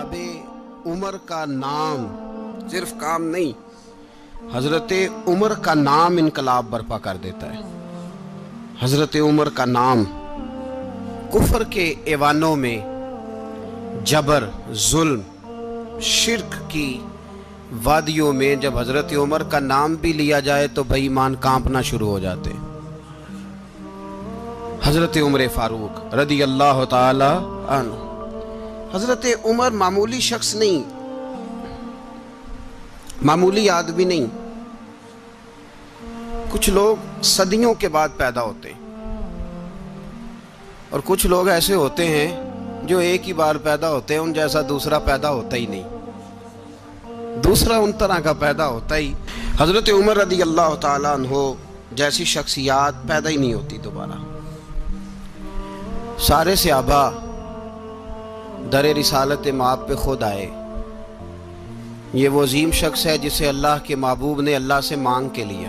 जनाब उमर का नाम सिर्फ काम नहीं, हजरत उमर का नाम इनकलाब बर्पा कर देता है। हजरत उमर का नाम कुफर के ऐवानों में, जबर, जुल्म, शिर्क की वादियों में जब हजरत उमर का नाम भी लिया जाए तो बेईमान कांपना शुरू हो जाते। हजरत उमर फारूक रदी अल्लाह ताला अन्हु। हजरत उमर मामूली शख्स नहीं, मामूली आदमी नहीं। कुछ लोग सदियों के बाद पैदा होते हैं और कुछ लोग ऐसे होते हैं जो एक ही बार पैदा होते हैं, उन जैसा दूसरा पैदा होता ही नहीं, दूसरा उन तरह का पैदा होता ही। हजरत उमर रदी अल्लाह ताला अन्हु जैसी शख्सियत पैदा ही नहीं होती दोबारा। सारे सहाबा दर रिसालत माप पे खुद आए। ये वो अजीम शख्स है जिसे अल्लाह के महबूब ने अल्लाह से मांग के लिया,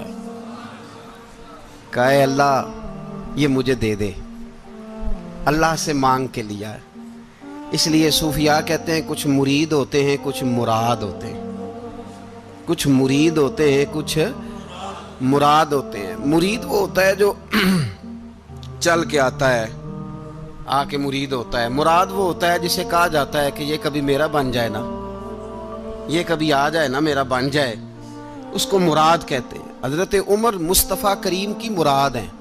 कहा अल्लाह ये मुझे दे दे, अल्लाह से मांग के लिया है। इसलिए सूफिया कहते हैं कुछ मुरीद होते हैं, कुछ मुराद होते हैं। कुछ मुरीद होते हैं, कुछ मुराद होते हैं। मुरीद वो होता है जो चल के आता है, आके मुरीद होता है। मुराद वो होता है जिसे कहा जाता है कि ये कभी मेरा बन जाए ना, ये कभी आ जाए ना, मेरा बन जाए, उसको मुराद कहते हैं। हजरत उमर मुस्तफ़ा करीम की मुराद है,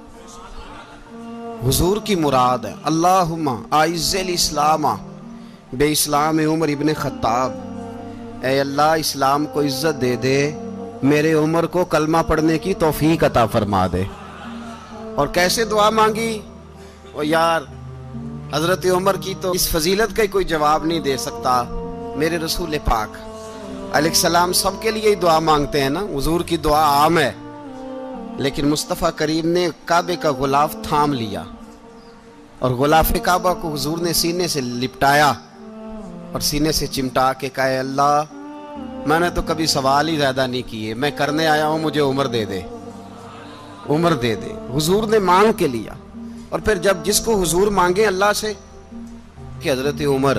हुजूर की मुराद है। अल्लाहुम्मा आइज़्ज़िल इस्लामा बे इस्लाम उमर इब्न खत्ताब। ऐ अल्लाह इस्लाम को इज्जत दे दे, मेरे उमर को कलमा पढ़ने की तौफीक अता फरमा दे। और कैसे दुआ मांगी? ओ यार, हजरत उमर की तो इस फजीलत का कोई जवाब नहीं दे सकता। मेरे रसूल पाक अलैहिस्सलाम सबके लिए ही दुआ मांगते हैं ना, हुजूर की दुआ आम है, लेकिन मुस्तफ़ा करीम ने काबे का गुलाफ थाम लिया और गुलाफ काबा को हुजूर ने सीने से लिपटाया और सीने से चिमटा के कहा अल्लाह मैंने तो कभी सवाल ही ज्यादा नहीं किए, मैं करने आया हूं, मुझे उम्र दे दे, उम्र दे दे। हुजूर ने मांग के लिया। और फिर जब जिसको हुजूर मांगे अल्लाह से कि हजरत उमर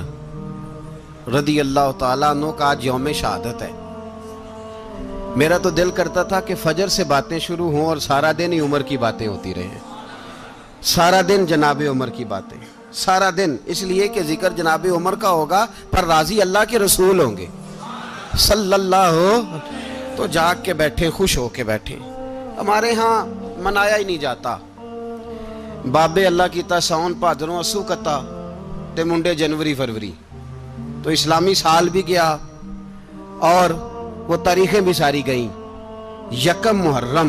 रदी अल्लाह ताला अन्हु का आज यौम शहादत है, मेरा तो दिल करता था कि फजर से बातें शुरू हों और सारा दिन ही उमर की बातें होती रहे, सारा दिन जनाब उमर की बातें, सारा दिन। इसलिए कि जिक्र जनाब उमर का होगा पर राजी अल्लाह के रसूल होंगे सल्लल्लाहु। तो जाग के बैठे, खुश हो के बैठे। हमारे यहाँ मनाया ही नहीं जाता। बाबे अल्लाह की ता साउन भादरों असू कता ते मुंडे जनवरी फरवरी। तो इस्लामी साल भी गया और वो तारीखें भी सारी गईं। यकम मुहर्रम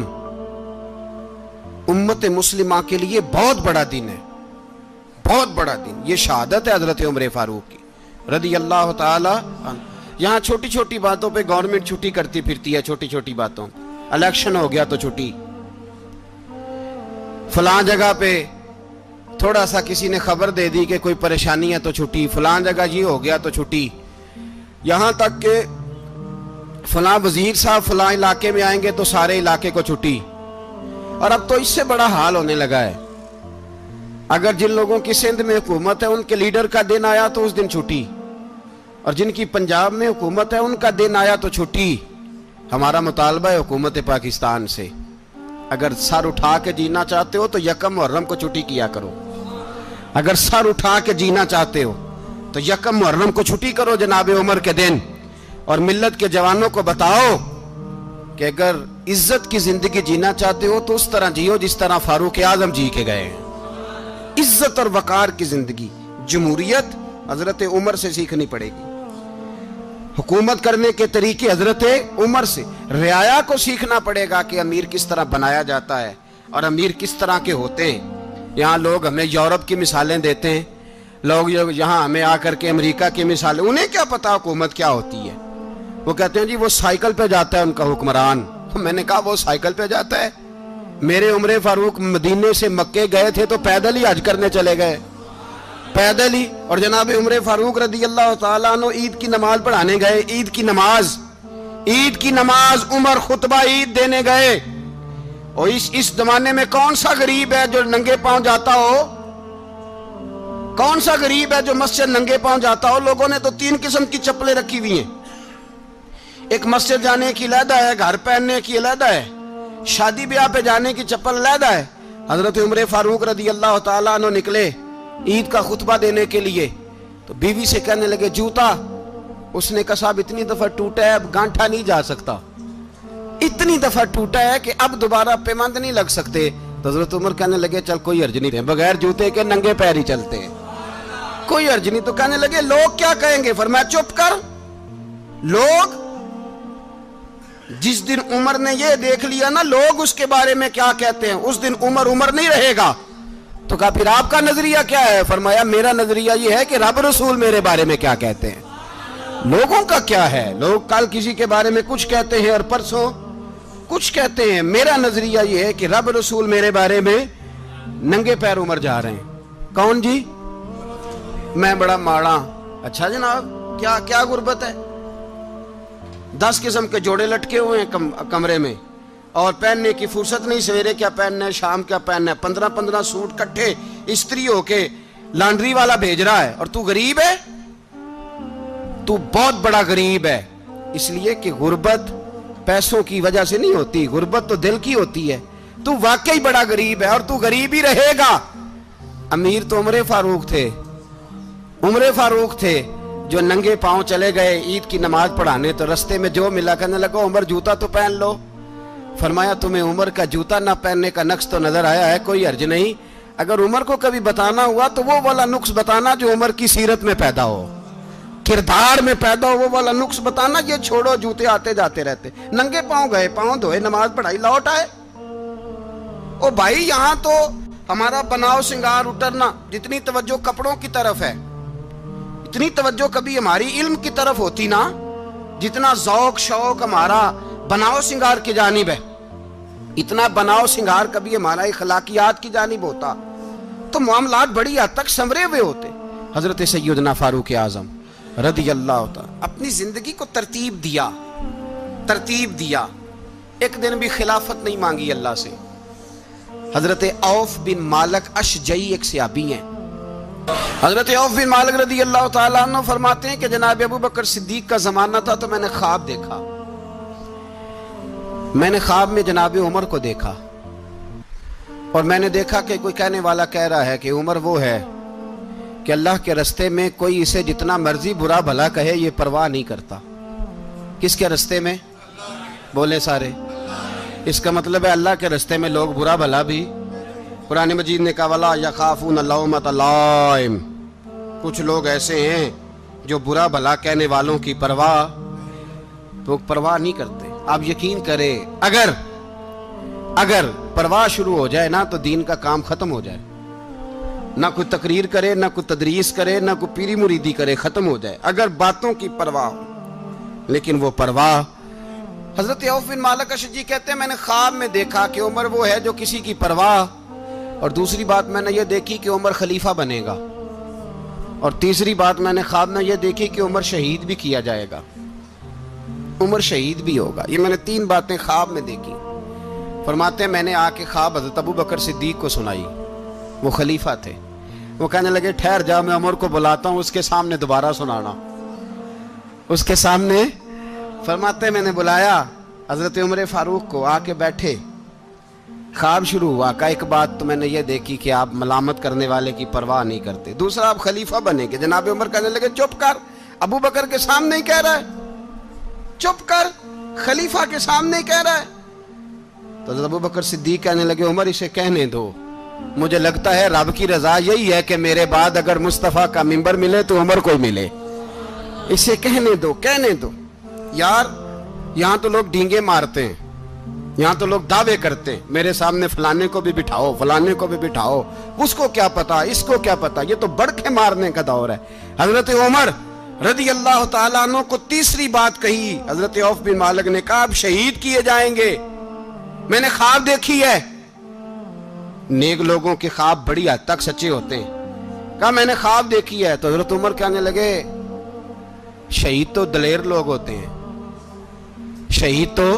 उम्मत मुस्लिमा के लिए बहुत बड़ा दिन है, बहुत बड़ा दिन। ये शहादत है हजरत उमर फारूक की रदी अल्लाह ताला। यहाँ छोटी छोटी बातों पे गवर्नमेंट छुट्टी करती फिरती है, छोटी छोटी बातों। इलेक्शन हो गया तो छुट्टी, फलां जगह पे थोड़ा सा किसी ने खबर दे दी कि कोई परेशानी है तो छुट्टी, फलां जगह ये हो गया तो छुट्टी। यहां तक कि फलां वजीर साहब फलां इलाके में आएंगे तो सारे इलाके को छुट्टी। और अब तो इससे बड़ा हाल होने लगा है, अगर जिन लोगों की सिंध में हुकूमत है उनके लीडर का दिन आया तो उस दिन छुट्टी, और जिनकी पंजाब में हुकूमत है उनका दिन आया तो छुट्टी। हमारा मुतालबा है हुकूमत पाकिस्तान से, अगर सर उठा के जीना चाहते हो तो यकम मुहर्रम को छुट्टी किया करो। अगर सर उठा के जीना चाहते हो तो यकम मुहर्रम को छुट्टी करो जनाब उमर के दिन। और मिल्लत के जवानों को बताओ कि अगर इज्जत की जिंदगी जीना चाहते हो तो उस तरह जियो जिस तरह फारूक आजम जी के गए हैं। इज्जत और वकार की जिंदगी, जमहूरियत हजरत उमर से सीखनी पड़ेगी। हुकूमत करने के तरीके हजरत उमर से, रियाया को सीखना पड़ेगा कि अमीर किस तरह बनाया जाता है और अमीर किस तरह के होते हैं। यहाँ लोग हमें यूरोप की मिसालें देते हैं, लोग यहाँ हमें आकर के अमेरिका की मिसालें, उन्हें क्या पता हुकूमत क्या होती है। वो कहते हैं जी वो साइकिल पे जाता है उनका हुक्मरान। मैंने कहा वो साइकिल पे जाता है? मेरे उमर फारूक मदीने से मक्के गए थे तो पैदल ही हज करने चले गए, पैदल ही। और जनाब उमर फारूक रदी अल्लाह ताला अन्हु ईद की नमाज पढ़ाने गए। ईद की नमाज उमर खुतबा ईद देने गए। और इस जमाने में कौन सा गरीब है जो नंगे पांव जाता हो? کون سا غریب ہے جو مسجد ننگے پاؤں جاتا ہو؟ لوگوں نے تو 3 قسم کی چپلیں رکھی ہوئی ہیں. ایک مسجد جانے کی علیحدہ ہے، گھر پہننے کی علیحدہ ہے، شادی بیاہ پہ جانے کی چپل علیحدہ ہے. حضرت عمر فاروق رضی اللہ تعالیٰ عنہ نکلے عید کا خطبہ دینے کے لیے، تو بیوی سے کہنے لگے جوتا. اس نے کہا صاحب اتنی دفعہ ٹوٹا ہے، اب گانٹھا نہیں جا سکتا، اتنی دفعہ ٹوٹا ہے کہ اب دوبارہ پیمند نہیں لگ سکتے. تو حضرت عمر کہنے لگے چل کوئی حرج نہیں، بغیر جوتے کے ننگے پیر ہی چلتے ہیں، کوئی حرج نہیں. تو کہنے لگے لوگ کیا کہیں گے؟ فرمایا چپ کر. لوگ جس دن عمر نے یہ دیکھ لیا نا لوگ اس کے بارے میں کیا کہتے ہیں، اس دن عمر نہیں رہے گا. تو کہا پھر آپ کا نظریہ کیا ہے؟ فرمایا میرا نظریہ یہ ہے کہ رب رسول میرے بارے میں کیا کہتے ہیں. لوگوں کا کیا ہے؟ لوگ کل کسی کے بارے میں کچھ کہتے ہیں اور پرسوں کچھ کہتے ہیں. میرا نظریہ یہ ہے کہ رب رسول میرے بارے میں ننگے پیر عمر جا رہے ہیں. کون جی؟ میں بڑا ماڑا. اچھا جناب کیا کیا غربت ہے؟ 10 قسم کے جوڑے لٹکے ہوئے ہیں کمرے میں اور پہننے کی فرصت نہیں. سویرے کیا پہننا ہے، شام کیا پہننا ہے، 15 سوٹ کٹھے استری ہو کے لانڈری والا بھیج رہا ہے، اور تو غریب ہے. تو بہت بڑا غریب ہے. اس لیے کہ غربت پیسوں کی وجہ سے نہیں ہوتی، غربت تو دل کی ہوتی ہے. تو واقعی بڑا غریب ہے اور تو غریب ہی رہے گا. امیر تو عمر فاروق تھے جو ننگے پاؤں چلے گئے عید کی نماز پڑھانے. تو رستے میں جو ملا کہنے لگا عمر جوتا تو پہن لو. فرمایا تمہیں عمر کا جوتا نہ پہننے کا نقص تو نظر آیا ہے، کوئی حرج نہیں. اگر عمر کو کبھی بتانا ہوا تو وہ والا نقص بتانا جو عمر کی سیرت میں پیدا ہو، کردار میں پیدا ہو، وہ والا نقص بتانا. یہ چھوڑو جوتے آتے جاتے رہتے. ننگے پاؤں گئے، پاؤں دھوئے، نماز پڑھائی، لوٹ آئے. او بھائی یہاں تو ہمارا بناؤ سنگار اترنا، جتنی توجہ کپڑوں کی طرف ہے اتنی توجہ کبھی ہماری علم کی طرف ہوتی نا، جتنا ذوق شوق ہمارا بناؤ سنگار کی جانب ہے، اتنا بناؤ سنگار کبھی ہمارا اخلاقیات کی جانب ہوتا تو معاملات بڑی حد تک سنورے ہوئے ہوتے. حضرت سیدنا فاروق اعظم رضی اللہ تعالی اپنی زندگی کو ترتیب دیا. ایک دن بھی خلافت نہیں مانگی اللہ سے. حضرت عوف بن مالک اشجعی ایک صحابی ہیں. حضرت عوف بن مالک رضی اللہ تعالیٰ عنہ فرماتے ہیں کہ جناب ابو بکر صدیق کا زمانہ تھا تو میں نے خواب دیکھا. میں نے خواب میں جناب عمر کو دیکھا اور میں نے دیکھا کہ کوئی کہنے والا کہہ رہا ہے کہ عمر وہ ہے کہ اللہ کے رستے میں کوئی اسے جتنا مرضی برا بھلا کہے یہ پرواہ نہیں کرتا. کس کے رستے میں؟ بولے سارے. اس کا مطلب ہے اللہ کے رستے میں لوگ برا بھلا بھی. قرآن مجید نے کہا وَلَا يَخَافُونَ لَوْمَةَ لَائِمٍ. کچھ لوگ ایسے ہیں جو برا بھلا کہنے والوں کی پرواہ نہیں کرتے. آپ یقین کریں اگر پرواہ شروع ہو جائے نا تو دین کا کام ختم ہو جائے. نہ کوئی تقریر کرے، نہ کوئی تدریس کرے، نہ کوئی پیری مریدی کرے، ختم ہو جائے اگر باتوں کی پرواہ ہو. لیکن وہ پرواہ. حضرت عوف بن مالک اشجعی کہتے ہیں میں نے خواب میں دیکھا کہ عمر وہ ہے جو کسی کی پرواہ. اور دوسری بات میں نے یہ دیکھی کہ عمر خلیفہ بنے گا. اور تیسری بات میں نے خواب میں یہ دیکھی کہ عمر شہید بھی کیا جائے گا، عمر شہید بھی ہوگا. یہ میں نے 3 باتیں خواب میں دیکھی. فرماتے ہیں میں نے آ کے خواب حضرت ابو بکر صدیق کو سنائی. وہ خلیفہ تھے. وہ کہنے لگے ٹھہر جا، میں عمر کو بلاتا ہوں، اس کے سامنے دوبارہ سنانا. اس کے سامنے. فرماتے ہیں میں نے بلایا حضرت عمر فاروق کو، آ کے بیٹھے. خواب شروع ہوا. کہ ایک بات تو میں نے یہ دیکھی کہ آپ ملامت کرنے والے کی پرواہ نہیں کرتے. دوسرا آپ خلیفہ بنے گے. جناب عمر کہنے لگے چپ کر، ابو بکر کے سامنے ہی کہہ رہا ہے، چپ کر، خلیفہ کے سامنے ہی کہہ رہا ہے. تو حضرت ابو بکر صدیق کہنے لگے عمر اسے کہنے دو، مجھے لگتا ہے رب کی رضا یہی ہے کہ میرے بعد اگر مصطفیٰ کا منبر ملے تو عمر کو ملے. اسے کہنے دو. یار یہاں تو لوگ ڈینگے مارتے ہیں، یہاں تو لوگ دعوے کرتے ہیں میرے سامنے فلانے کو بھی بٹھاؤ، فلانے کو بھی بٹھاؤ، اس کو کیا پتا، اس کو کیا پتا. یہ تو بڑھ کے مارنے کا دور ہے. حضرت عمر رضی اللہ تعالیٰ عنہ کو تیسری بات کہی. حضرت عوف بن مالک نے کہا آپ شہید کیے جائیں گے، میں نے خواب دیکھی ہے. نیک لوگوں کے خواب بڑی حد تک سچے ہوتے ہیں. کہا میں نے خواب دیکھی ہے. تو حضرت عمر کہنے لگے شہید تو دلیر لوگ ہوتے ہیں، شہید تو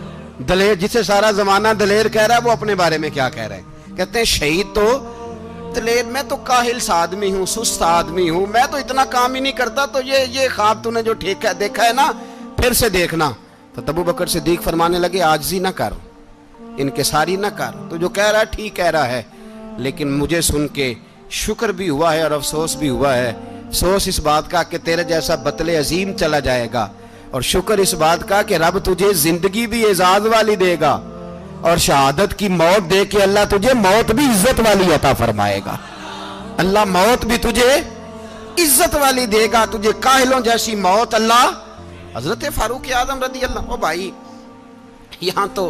دلیر، جسے سارا زمانہ دلیر کہہ رہا ہے وہ اپنے بارے میں کیا کہہ رہے ہیں. کہتے ہیں شہید تو تلید میں تو کاہل سا آدمی ہوں، سست آدمی ہوں، میں تو اتنا کام ہی نہیں کرتا، تو یہ خواب تو نے جو دیکھا ہے نا پھر سے دیکھنا۔ تو ابو بکر صدیق فرمانے لگے عاجزی نہ کر، انکساری نہ کر، تو جو کہہ رہا ہے ٹھیک کہہ رہا ہے، لیکن مجھے سن کے شکر بھی ہوا ہے اور افسوس بھی ہوا ہے۔ افسوس اس بات کا کہ تیرے جیسا بطل عظیم چلا جائے گا، اور شکر اس بات کا کہ رب تجھے زندگی بھی اعزاز والی دے گا، اور شہادت کی موت دے کے اللہ تجھے موت بھی عزت والی عطا فرمائے گا۔ اللہ موت بھی تجھے عزت والی دے گا، تجھے کاہلوں جیسی موت اللہ۔ حضرت فاروق اعظم رضی اللہ، او بھائی یہاں تو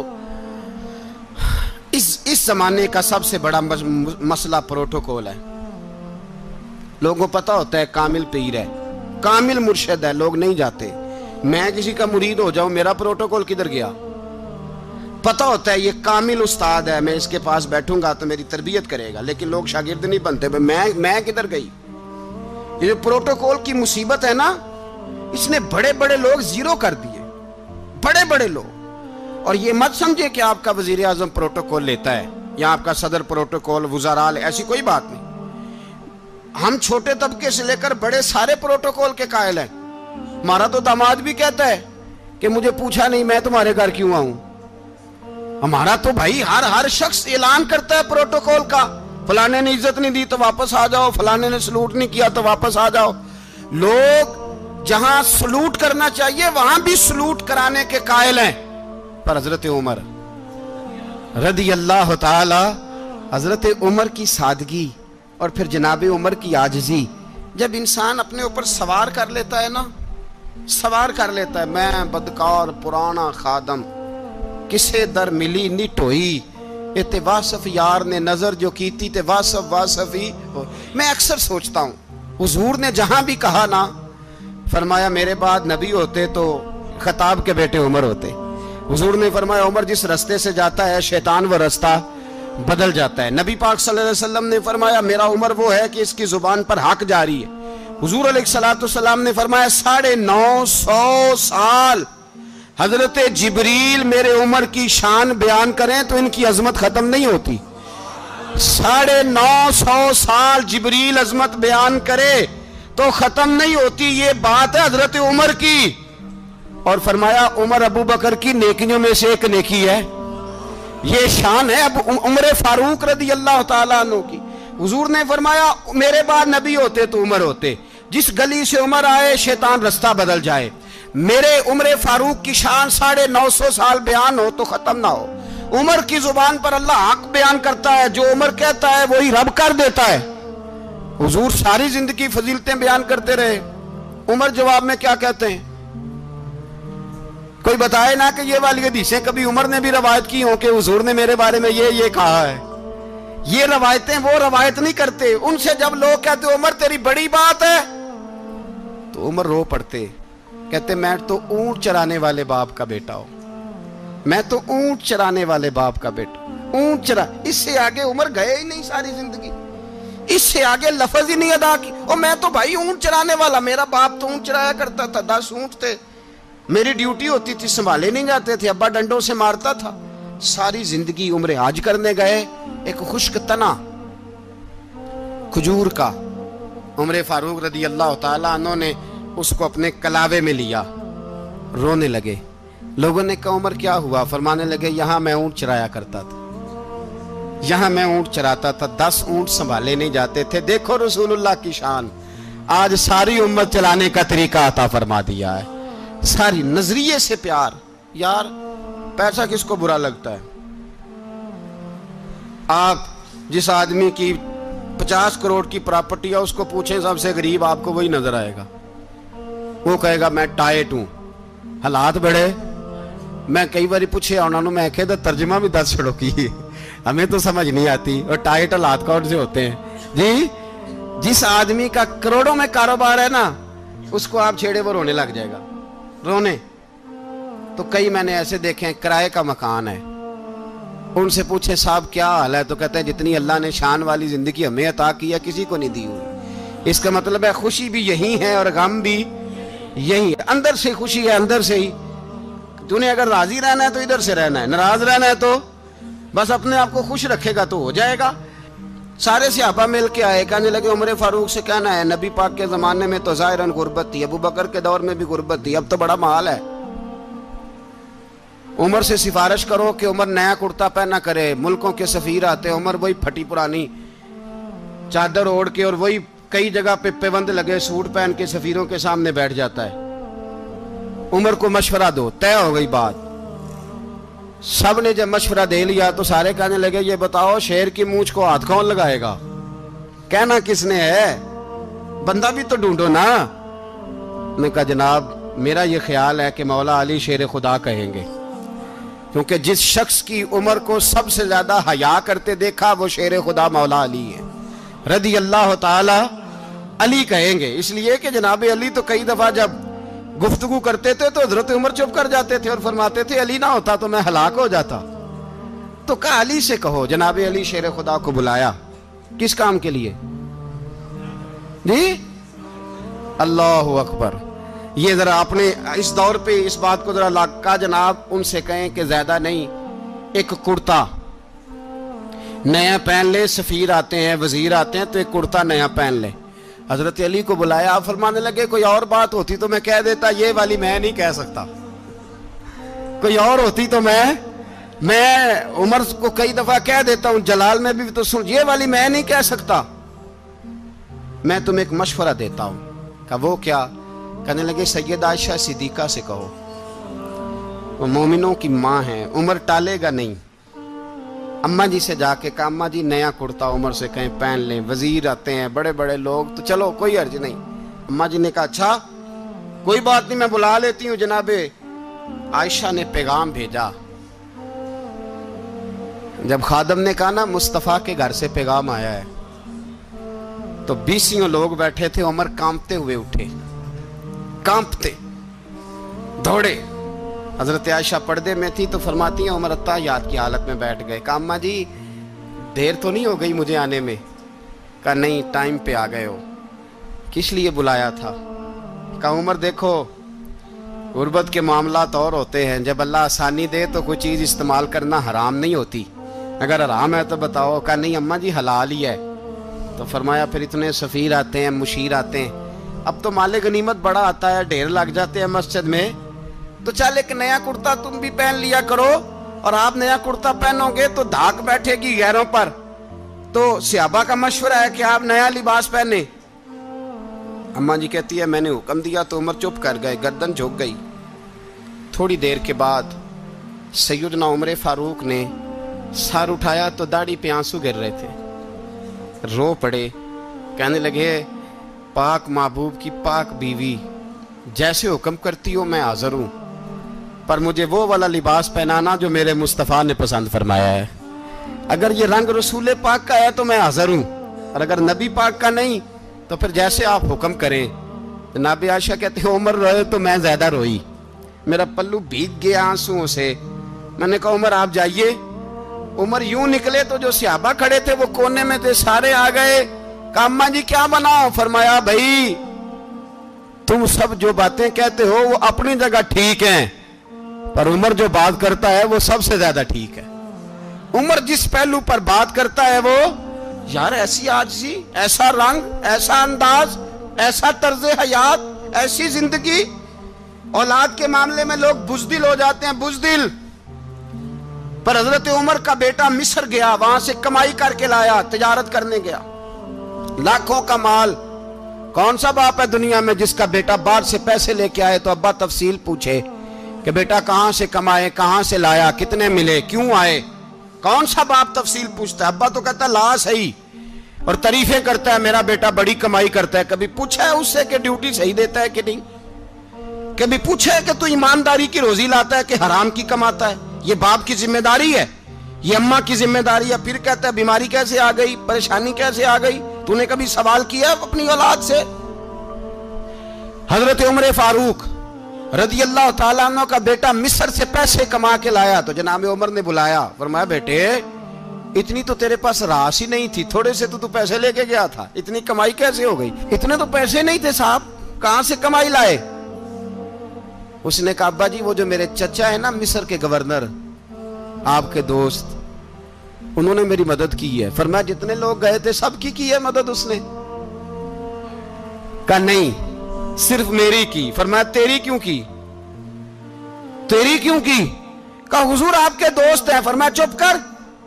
اس زمانے کا سب سے بڑا مسئلہ پروٹوکول ہے۔ لوگوں کو پتہ ہوتا ہے کامل پیر ہے، کامل مرشد ہے، لوگ نہیں جاتے۔ میں کسی کا مرید ہو جاؤں، میرا پروٹوکول کدھر گیا؟ پتہ ہوتا ہے یہ کامل استاد ہے، میں اس کے پاس بیٹھوں گا تو میری تربیت کرے گا، لیکن لوگ شاگرد نہیں بنتے۔ میں کدھر گئی؟ یہ جو پروٹوکول کی مصیبت ہے نا، اس نے بڑے بڑے لوگ زیرو کر دیے، بڑے بڑے لوگ۔ اور یہ مت سمجھے کہ آپ کا وزیر اعظم پروٹوکول لیتا ہے یا آپ کا صدر پروٹوکول، وزراء، ایسی کوئی بات نہیں۔ ہم چھوٹے طبقے سے لے کر بڑے سارے پروٹوکول کے قائل ہیں۔ ہمارا تو داماد بھی کہتا ہے کہ مجھے پوچھا نہیں میں تمہارے گھر کیوں آؤں۔ ہمارا تو بھائی ہر شخص اعلان کرتا ہے پروٹوکول کا، فلانے نے عزت نہیں دی تو واپس آ جاؤ، فلانے نے سلوٹ نہیں کیا تو واپس آ جاؤ۔ لوگ جہاں سلوٹ کرنا چاہیے وہاں بھی سلوٹ کرانے کے قائل ہیں۔ پر حضرت عمر رضی اللہ تعالی، حضرت عمر کی سادگی اور پھر جناب عمر کی عاجزی، جب انسان اپنے اوپر سوار کر لیتا ہے نا، سوار کر لیتا ہے، میں بدکار پرانا خادم، کسے در ملی نٹ ہوئی، تے واصف یار نے نظر جو کیتی تے واصف ہی ہو۔ میں اکثر سوچتا ہوں حضور نے جہاں بھی کہا نا، فرمایا میرے بعد نبی ہوتے تو خطاب کے بیٹے عمر ہوتے۔ حضور نے فرمایا عمر جس رستے سے جاتا ہے شیطان وہ رستہ بدل جاتا ہے۔ نبی پاک صلی اللہ علیہ وسلم نے فرمایا میرا عمر وہ ہے کہ اس کی زبان پر حق جاری ہے۔ حضور علیہ السلام نے فرمایا 950 سال حضرت جبریل میرے عمر کی شان بیان کریں تو ان کی عظمت ختم نہیں ہوتی۔ 950 سال جبریل عظمت بیان کرے تو ختم نہیں ہوتی۔ یہ بات ہے حضرت عمر کی، اور فرمایا عمر ابو بکر کی نیکیوں میں سے ایک نیکی ہے، یہ شان ہے اب عمر فاروق رضی اللہ تعالیٰ عنہ کی۔ حضور نے فرمایا میرے بعد نبی ہوتے تو عمر ہوتے، جس گلی سے عمر آئے شیطان رستہ بدل جائے۔ میرے عمر فاروق کی شان 950 سال بیان ہو تو ختم نہ ہو۔ عمر کی زبان پر اللہ حق بیان کرتا ہے، جو عمر کہتا ہے وہی رب کر دیتا ہے۔ حضور ساری زندگی فضیلتیں بیان کرتے رہے، عمر جواب میں کیا کہتے ہیں؟ کوئی بتائے نا کہ یہ والی حدیثیں کبھی عمر نے بھی روایت کی ہوں کہ حضور نے میرے بارے میں یہ کہا ہے۔ یہ روایتیں وہ روایت نہیں کرتے، ان سے جب لوگ کہتے عمر تیری بڑی بات ہے تو عمر رو پڑتے، کہتے میں تو اونٹ چرانے والے باپ کا بیٹا ہوں، میں تو اونٹ چرانے والے باپ کا بیٹا، اونٹ چرا۔ اس سے آگے عمر گئے ہی نہیں ساری زندگی، اس سے آگے لفظ ہی نہیں ادا کی۔ اور میں تو بھائی اونٹ چرانے والا، میرا باپ تو اونٹ چرایا کرتا تھا، 10 اونٹ تھے، میری ڈیوٹی ہوتی تھی، سنبھالے نہیں جاتے تھے، ابا ڈنڈوں سے مارتا تھا۔ ساری زندگی عمر حج کرنے گئے، ایک خشک تنا کھجور کا عمر فاروق رضی اللہ تعالیٰ عنہ نے اس کو اپنے کلاوے میں لیا، رونے لگے۔ لوگوں نے کہا عمر کیا ہوا؟ فرمانے لگے یہاں میں اونٹ چرایا کرتا تھا، یہاں میں اونٹ چراتا تھا، 10 اونٹ سنبھالے نہیں جاتے تھے۔ دیکھو رسول اللہ کی شان، آج ساری امت چلانے کا طریقہ عطا فرما دیا ہے، ساری نظریے سے پیار۔ یار پیسہ کس کو برا لگتا ہے؟ آپ جس آدمی کی 50 کروڑ کی پراپرٹی ہے اس کو پوچھیں سب سے غریب، آپ کو وہی نظر آئے گا۔ وہ کہے گا میں ٹائٹ ہوں، حالات بڑے۔ میں کئی باری پوچھے انہوں نے، میں کہتا ترجمہ بھی 10 چھڑوں کی، ہمیں تو سمجھ نہیں آتی، اور ٹائٹ حالات کون سے ہوتے ہیں جی؟ جس آدمی کا کروڑوں میں کاروبار ہے نا، اس کو آپ چھیڑے وہ رونے لگ جائے گا، رونے۔ تو کئی میں نے ایسے دیکھے ہیں کرائے کا مکان ہے، ان سے پوچھے صاحب کیا حال ہے، تو کہتے ہیں جتنی اللہ نے شان والی زندگی ہمیں عطا کی ہے کسی کو نہیں دی ہوئی۔ اس کا مطلب ہے خوشی بھی یہی ہے اور غم بھی یہی ہے، اندر سے خوشی ہے، اندر سے ہی۔ تو نے اگر راضی رہنا ہے تو ادھر سے رہنا ہے، ناراض رہنا ہے تو بس اپنے آپ کو خوش رکھے گا تو ہو جائے گا۔ سارے صحابہ مل کے آئے، کہنے لگے عمر فاروق سے کہنا ہے نبی پاک کے زمانے میں تو ظاہراً غربت تھی، ابو بکر کے دور میں بھی غربت تھی، اب تو بڑا مال ہے، عمر سے سفارش کرو کہ عمر نیا کرتا پہنا کرے۔ ملکوں کے سفیر آتے، عمر وہی پھٹی پرانی چادر اوڑھ کے اور وہی کئی جگہ پہ پیوند لگے سوٹ پہن کے سفیروں کے سامنے بیٹھ جاتا ہے۔ عمر کو مشورہ دو، طے ہو گئی بات۔ سب نے جب مشورہ دے لیا تو سارے کہنے لگے یہ بتاؤ شیر کی مونچھ کو ہاتھ کون لگائے گا؟ کہنا کس نے ہے؟ بندہ بھی تو ڈھونڈو نا۔ نے کہا جناب میرا یہ خیال ہے کہ مولا علی شیر خدا کہیں گے، کیونکہ جس شخص کی عمر کو سب سے زیادہ حیا کرتے دیکھا وہ شیر خدا مولا علی ہے رضی اللہ تعالی علی کہیں گے۔ اس لیے کہ جناب علی تو کئی دفعہ جب گفتگو کرتے تھے تو حضرت عمر چپ کر جاتے تھے اور فرماتے تھے علی نہ ہوتا تو میں ہلاک ہو جاتا، تو کہا علی سے کہو۔ جناب علی شیر خدا کو بلایا، کس کام کے لیے؟ جی اللہ اکبر۔ یہ ذرا اپنے اس دور پہ اس بات کو ذرا لاکا جناب ان سے کہیں کہ زیادہ نہیں، ایک کرتا نیا پہن لے، سفیر آتے ہیں وزیر آتے ہیں تو ایک کرتا نیا پہن لے۔ حضرت علی کو بلایا، فرمانے لگے کوئی اور بات ہوتی تو میں کہہ دیتا، یہ والی میں نہیں کہہ سکتا، کوئی اور ہوتی تو میں عمر کو کئی دفعہ کہہ دیتا ہوں، جلال میں بھی تو سن، یہ والی میں نہیں کہہ سکتا، میں تمہیں ایک مشورہ دیتا ہوں۔ کہا وہ کیا؟ کہنے لگے سیدہ عائشہ صدیقہ سے کہو، وہ مومنوں کی ماں ہیں، عمر ٹالے گا نہیں۔ اماں جی سے جا کے کہا اماں جی نیا کرتا عمر سے کہیں پہن لیں، وزیر آتے ہیں بڑے بڑے لوگ تو چلو کوئی عرض نہیں۔ اماں جی نے کہا اچھا کوئی بات نہیں میں بلا لیتی ہوں۔ جناب عائشہ نے پیغام بھیجا، جب خادم نے کہا نا مصطفیٰ کے گھر سے پیغام آیا ہے تو 20 لوگ بیٹھے تھے، عمر کانپتے ہوئے اٹھے، کانپتے دوڑے۔ حضرت عائشہ پردے میں تھی تو فرماتی ہیں عمر اتحیات کی حالت میں بیٹھ گئے۔ کہا اماں جی دیر تو نہیں ہو گئی مجھے آنے میں؟ کہا نہیں ٹائم پہ آ گئے ہو، کس لیے بلایا تھا؟ کہا عمر دیکھو غربت کے معاملات اور ہوتے ہیں، جب اللہ آسانی دے تو کوئی چیز استعمال کرنا حرام نہیں ہوتی، اگر حرام ہے تو بتاؤ۔ کہا نہیں اماں جی حلال ہی ہے۔ تو فرمایا پھر اتنے سفیر آتے ہیں مشیر آتے ہیں، اب تو مال غنیمت بڑا آتا ہے، ڈھیر لگ جاتے ہیں مسجد میں، تو چل ایک نیا کرتا تم بھی پہن لیا کرو، اور آپ نیا کرتا پہنو گے تو دھاک بیٹھے گی غیروں پر۔ تو صحابہ کا مشورہ ہے کہ آپ نیا لباس پہنے۔ اماں جی کہتی ہے میں نے حکم دیا تو عمر چپ کر گئے، گردن جھک گئی۔ تھوڑی دیر کے بعد سیدنا عمر فاروق نے سر اٹھایا تو داڑھی پہ آنسو گر رہے تھے، رو پڑے، کہنے لگے پاک محبوب کی پاک بیوی جیسے حکم کرتی ہو میں حاضر ہوں، پر مجھے وہ والا لباس پہنانا جو میرے مصطفیٰ نے پسند فرمایا ہے، اگر یہ رنگ رسول پاک کا ہے تو میں حاضر ہوں، اور اگر نبی پاک کا نہیں تو پھر جیسے آپ حکم کریں۔ جناب عائشہ کہتے ہیں عمر روئے تو میں زیادہ روئی، میرا پلو بھیگ گیا آنسوؤں سے۔ میں نے کہا عمر آپ جائیے۔ عمر یوں نکلے تو جو صحابہ کھڑے تھے وہ کونے میں تھے، سارے آ گئے۔ کہا اماں جی کیا بناؤ؟ فرمایا بھائی تم سب جو باتیں کہتے ہو وہ اپنی جگہ ٹھیک ہیں، پر عمر جو بات کرتا ہے وہ سب سے زیادہ ٹھیک ہے۔ عمر جس پہلو پر بات کرتا ہے وہ یار ایسی عاجزی، ایسا رنگ، ایسا انداز، ایسا طرز حیات، ایسی زندگی، اولاد کے معاملے میں لوگ بزدل ہو جاتے ہیں، بزدل۔ پر حضرت عمر کا بیٹا مصر گیا، وہاں سے کمائی کر کے لایا، تجارت کرنے گیا، لاکھوں کا مال۔ کون سا باپ ہے دنیا میں جس کا بیٹا باہر سے پیسے لے کے آئے تو ابا تفصیل پوچھے کہ بیٹا کہاں سے کمائے، کہاں سے لایا، کتنے ملے، کیوں آئے؟ کون سا باپ تفصیل پوچھتا ہے؟ ابا تو کہتا ہے لا صحیح، اور تعریفیں کرتا ہے میرا بیٹا بڑی کمائی کرتا ہے۔ کبھی پوچھا ہے اس سے کہ ڈیوٹی صحیح دیتا ہے کہ نہیں؟ کبھی پوچھا ہے کہ تو ایمانداری کی روزی لاتا ہے کہ حرام کی کماتا ہے؟ یہ باپ کی ذمہ داری ہے، یہ اماں کی ذمہ داری ہے۔ پھر کہتا ہے بیماری کیسے آ گئی، پریشانی کیسے آ گئی؟ تو نے کبھی سوال کیا اپنی اولاد سے؟ حضرت عمر فاروق رضی اللہ تعالیٰ عنہ کا بیٹا مصر سے پیسے کما کے لایا تو جناب عمر نے بلایا، فرمایا بیٹے اتنی تو تیرے پاس راس ہی نہیں تھی، تھوڑے سے تو پیسے لے کے گیا تھا، اتنی کمائی کیسے ہو گئی؟ اتنے تو پیسے نہیں تھے صاحب، کہاں سے کمائی لائے؟ اس نے کہا ابا جی وہ جو میرے چچا ہے نا مصر کے گورنر، آپ کے دوست، انہوں نے میری مدد کی ہے. فرمایا جتنے لوگ گئے تھے سب کی ہے مدد اس نے؟ کہا نہیں صرف میری کی. فرمایا تیری کیوں کی؟ تیری کیوں کی؟ کہا حضور آپ کے دوست ہیں. فرمایا چپ کر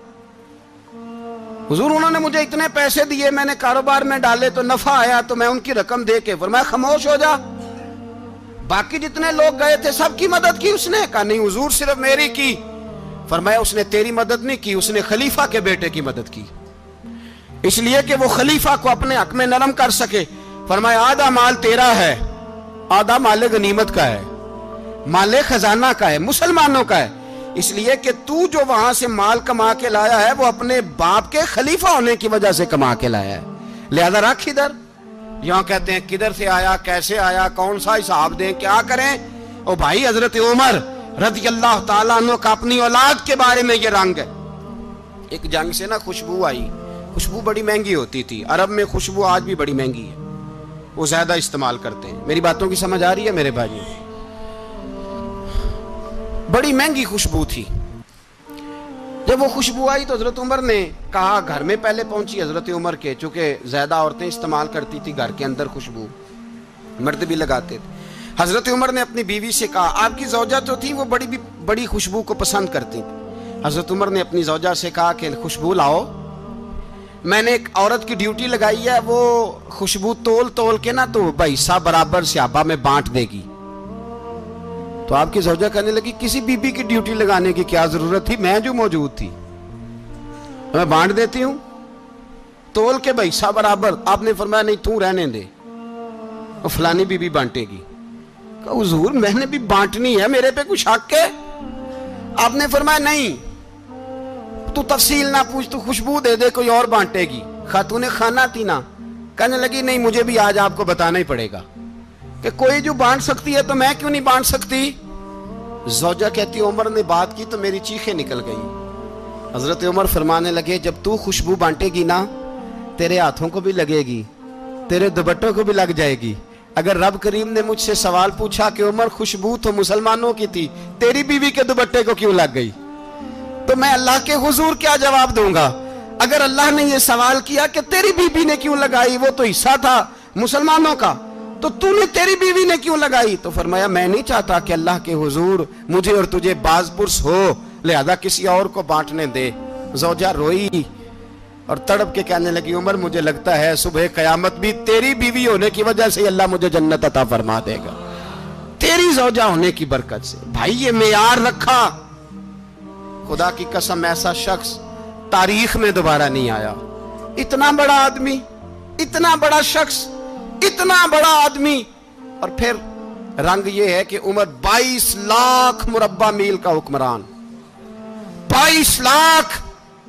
حضور انہوں نے مجھے اتنے پیسے دیے, میں نے کاروبار میں ڈالے تو نفع آیا تو میں ان کی رقم دے کے. فرمایا خاموش ہو جا, باقی جتنے لوگ گئے تھے سب کی مدد کی اس نے؟ کہا نہیں حضور صرف میری کی. فرمایا اس نے تیری مدد نہیں کی, اس نے خلیفہ کے بیٹے کی مدد کی, اس لیے کہ وہ خلیفہ کو اپنے حق میں نرم کر سکے. فرمایا آدھا مال تیرا ہے, آدھا مال غنیمت کا ہے, مال خزانہ کا ہے, مسلمانوں کا ہے, اس لیے کہ تو جو وہاں سے مال کما کے لایا ہے وہ اپنے باپ کے خلیفہ ہونے کی وجہ سے کما کے لایا ہے, لہذا رکھ ادھر. یہاں کہتے ہیں کدھر سے آیا, کیسے آیا, کون سا حساب دیں, کیا کریں؟ او بھائی حضرت عمر رضی اللہ تعالیٰ عنہ کا اپنی اولاد کے بارے میں یہ رنگ ہے. ایک جنگ سے نا خوشبو آئی, خوشبو بڑی مہنگی ہوتی تھی, عرب میں خوشبو آج بھی بڑی مہنگی ہے, وہ زیادہ استعمال کرتے ہیں. میری باتوں کی سمجھ آ رہی ہے میرے بھائی؟ بڑی مہنگی خوشبو تھی. جب وہ خوشبو آئی تو حضرت عمر نے کہا, گھر میں پہلے پہنچی حضرت عمر کے, چونکہ زیادہ عورتیں استعمال کرتی تھی گھر کے اندر خوشبو, مرد بھی لگاتے تھے. حضرت عمر نے اپنی بیوی سے کہا, آپ کی زوجہ جو تھی وہ بڑی خوشبو کو پسند کرتی تھی. حضرت عمر نے اپنی زوجہ سے کہا کہ خوشبو لاؤ, میں نے ایک عورت کی ڈیوٹی لگائی ہے, وہ خوشبو تول کے نا تو حصہ برابر صحابہ میں بانٹ دے گی. تو آپ کی زوجہ کہنے لگی کسی بی بی کی ڈیوٹی لگانے کی کیا ضرورت تھی, میں جو موجود تھی میں بانٹ دیتی ہوں تول کے حصہ برابر. آپ نے فرمایا نہیں تو رہنے دے, اور فلانی بی بی بانٹے گی. کہا حضور میں نے بھی بانٹنی ہے, میرے پہ کچھ حق ہے؟ آپ نے فرمایا نہیں تو تفصیل نہ پوچھ, تو خوشبو دے دے, کوئی اور بانٹے گی. خاتون خانہ تھی نا, کہنے لگی نہیں مجھے بھی آج آپ کو بتانا ہی پڑے گا کہ کوئی جو بانٹ سکتی ہے تو میں کیوں نہیں بانٹ سکتی. زوجہ کہتی عمر نے بات کی تو میری چیخیں نکل گئی. حضرت عمر فرمانے لگے جب تو خوشبو بانٹے گی نا تیرے ہاتھوں کو بھی لگے گی, تیرے دوپٹوں کو بھی لگ جائے گی. اگر رب کریم نے مجھ سے سوال پوچھا کہ عمر خوشبو تو مسلمانوں کی تھی, تیری بیوی کے دوپٹے کو کیوں لگ گئی, تو میں اللہ کے حضور کیا جواب دوں گا؟ اگر اللہ نے یہ سوال کیا کہ تیری بیوی نے کیوں لگائی, وہ تو حصہ تھا مسلمانوں کا, تو نے تیری بیوی نے کیوں لگائی؟ تو فرمایا میں نہیں چاہتا کہ اللہ کے حضور مجھے اور تجھے باز پرس ہو, لہذا کسی اور کو بانٹنے دے. زوجہ روئی اور تڑپ کے کہنے لگی عمر مجھے لگتا ہے صبح قیامت بھی تیری بیوی ہونے کی وجہ سے اللہ مجھے جنت عطا فرما دے گا, تیری زوجہ ہونے کی برکت سے. بھائی یہ معیار رکھا, خدا کی قسم ایسا شخص تاریخ میں دوبارہ نہیں آیا. اتنا بڑا آدمی, اتنا بڑا شخص, اتنا بڑا آدمی, اور پھر رنگ یہ ہے کہ عمر 22 لاکھ مربع میل کا حکمران, 22 لاکھ,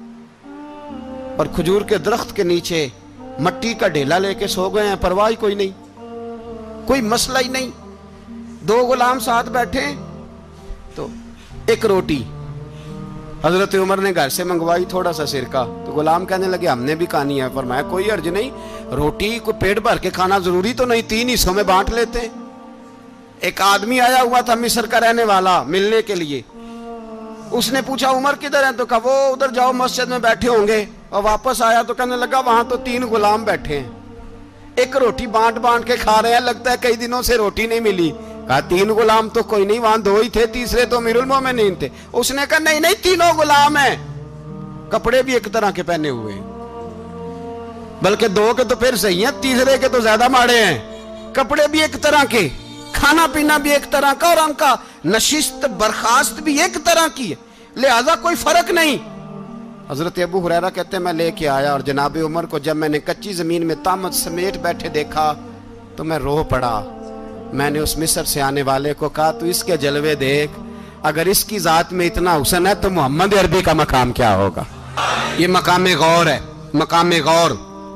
اور کھجور کے درخت کے نیچے مٹی کا ڈھیلا لے کے سو گئے ہیں, پرواہ کوئی نہیں, کوئی مسئلہ ہی نہیں. 2 غلام ساتھ بیٹھے تو ایک روٹی حضرت عمر نے گھر سے منگوائی, تھوڑا سا سرکہ, تو غلام کہنے لگے ہم نے بھی کھانی ہے. فرمایا کوئی حرج نہیں, روٹی کو پیٹ بھر کے کھانا ضروری تو نہیں, 3 حصوں میں بانٹ لیتے. ایک آدمی آیا ہوا تھا مصر کا رہنے والا ملنے کے لیے, اس نے پوچھا عمر کدھر ہیں, تو کہا وہ ادھر جاؤ مسجد میں بیٹھے ہوں گے. اور واپس آیا تو کہنے لگا وہاں تو 3 غلام بیٹھے ہیں, ایک روٹی بانٹ کے کھا رہے ہیں, لگتا ہے کئی دنوں سے روٹی نہیں ملی. کہا 3 غلام تو کوئی نہیں, وہاں 2 ہی تھے, تیسرے تو امیر المومنین تھے. اس نے کہا نہیں 3 غلام ہیں, کپڑے بھی ایک طرح کے پہنے ہوئے ہیں, بلکہ 2 کے تو پھر صحیح ہیں, تیسرے کے تو زیادہ ماڑے ہیں. کپڑے بھی ایک طرح کے, کھانا پینا بھی ایک طرح کا, اور ان کا نشست برخاست بھی ایک طرح کی ہے, لہذا کوئی فرق نہیں. حضرت ابو ہریرہ کہتے ہیں میں لے کے آیا, اور جناب عمر کو جب میں نے کچی زمین میں تامت سمیٹ بیٹھے دیکھا تو میں رو پڑا. میں نے اس مصر سے آنے والے کو کہا تو اس کے جلوے دیکھ, اگر اس کی ذات میں اتنا حسن ہے تو محمد عربی کا مقام کیا ہوگا. یہ مقام غور ہے, مقام غور.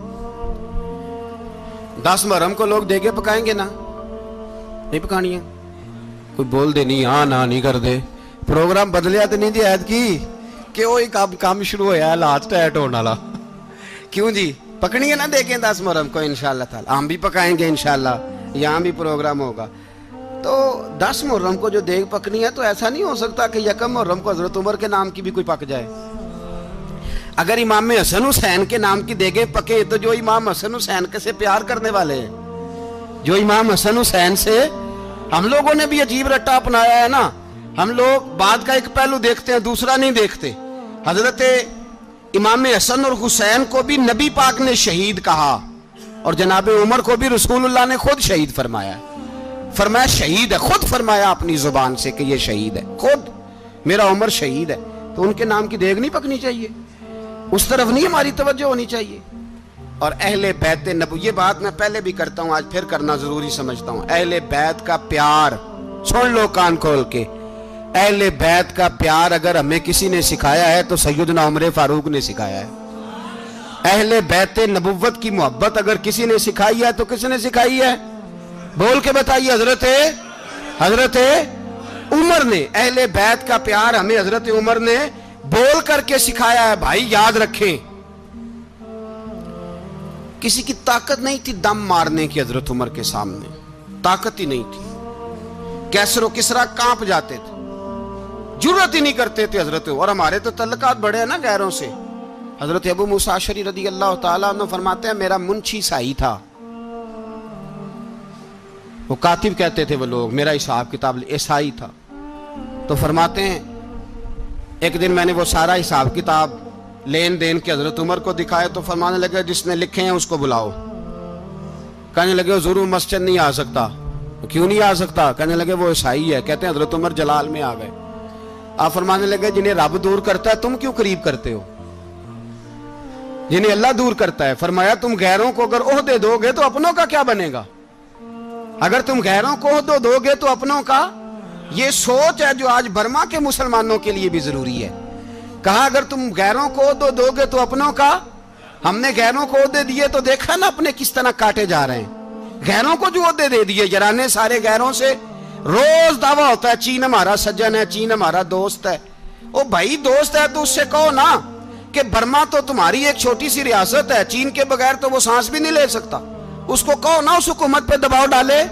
10 محرم کو لوگ دیگے پکائیں گے نا, نہیں پکانی ہے, کوئی بول دے نہیں, ہاں نہ نہیں کر دے, پروگرام بدلیا تو نہیں دی عید کی کہ وہی کام شروع ہوا ہے لاسٹ ٹائٹ ہونے والا. کیوں جی پکنی ہے نا دیکھیں 10 محرم کو انشاءاللہ تعالی, ہم بھی پکائیں گے انشاءاللہ, یہاں بھی پروگرام ہوگا. تو 10 محرم کو جو دیگ پکنی ہے تو ایسا نہیں ہو سکتا کہ 1 محرم کو حضرت عمر کے نام کی بھی کوئی پک جائے. اگر امام حسن حسین کے نام کی دیگیں پکے تو جو امام حسن حسین سے پیار کرنے والے ہیں، جو امام حسن حسین سے، ہم لوگوں نے بھی عجیب رٹا اپنایا ہے نا، ہم لوگ بات کا ایک پہلو دیکھتے ہیں دوسرا نہیں دیکھتے۔ حضرت امام حسن اور حسین کو بھی نبی پاک نے شہید کہا، اور جناب عمر کو بھی رسول اللہ نے خود شہید فرمایا، فرمایا شہید ہے، خود فرمایا اپنی زبان سے کہ یہ شہید ہے، خود میرا عمر شہید ہے۔ تو ان کے نام کی دیگ نہیں پکنی چاہیے، اس طرف نہیں ہماری توجہ ہونی چاہیے۔ اور اہل بیت نبوی، یہ بات میں پہلے بھی کرتا ہوں، آج پھر کرنا ضروری سمجھتا ہوں، اہل بیت کا پیار، سن لو کان کھول کے، اہل بیت کا پیار اگر ہمیں کسی نے سکھایا ہے تو سیدنا عمر فاروق نے سکھایا ہے۔ اہل بیت نبوت کی محبت اگر کسی نے سکھائی ہے تو کس نے سکھائی ہے؟ بول کے بتائیے، حضرت عمر نے۔ اہل بیت کا پیار ہمیں حضرت عمر نے بول کر کے سکھایا ہے۔ بھائی یاد رکھیں، کسی کی طاقت نہیں تھی دم مارنے کی حضرت عمر کے سامنے، طاقت ہی نہیں تھی، کیسر و کسرا کانپ جاتے تھے، جرأت ہی نہیں کرتے تھے حضرت۔ اور ہمارے تو تعلقات بڑے ہیں نا غیروں سے۔ حضرت ابو موسیٰ اشعری رضی اللہ تعالیٰ عنہ فرماتے ہیں میرا منشی عیسائی تھا، وہ کاتب کہتے تھے وہ لوگ، میرا حساب کتاب عیسائی تھا۔ تو فرماتے ہیں ایک دن میں نے وہ سارا حساب کتاب لین دین کے حضرت عمر کو دکھائے تو فرمانے لگے جس نے لکھے ہیں اس کو بلاؤ۔ کہنے لگے ضرور مسجد نہیں آ سکتا۔ کیوں نہیں آ سکتا؟ کہنے لگے وہ عیسائی ہے۔ کہتے ہیں حضرت عمر جلال میں آ گئے۔ آپ فرمانے لگے جنہیں رب دور کرتا ہے تم کیوں قریب کرتے ہو؟ جنہیں اللہ دور کرتا ہے۔ فرمایا تم غیروں کو اگر عہدے دو گے تو اپنوں کا کیا بنے گا؟ اگر تم غیروں کو عہدے دو گے تو اپنوں کا۔ یہ سوچ ہے جو آج برما کے مسلمانوں کے لیے بھی ضروری ہے۔ کہا اگر تم غیروں کو عہدے دو گے تو اپنوں کا۔ ہم نے غیروں کو عہدے دیے تو دیکھا نا اپنے کس طرح کاٹے جا رہے ہیں۔ غیروں کو جو عہدے دے دیے یارانے سارے غیروں سے، روز دعویٰ ہوتا ہے چین ہمارا سجن ہے، چین ہمارا دوست ہے۔ او بھائی دوست ہے تو اس سے کہو نا کہ برما تو تمہاری ایک چھوٹی سی ریاست ہے، چین کے بغیر تو وہ سانس بھی نہیں لے سکتا، اس کو کہو نا اس حکومت پہ دباؤ ڈالے۔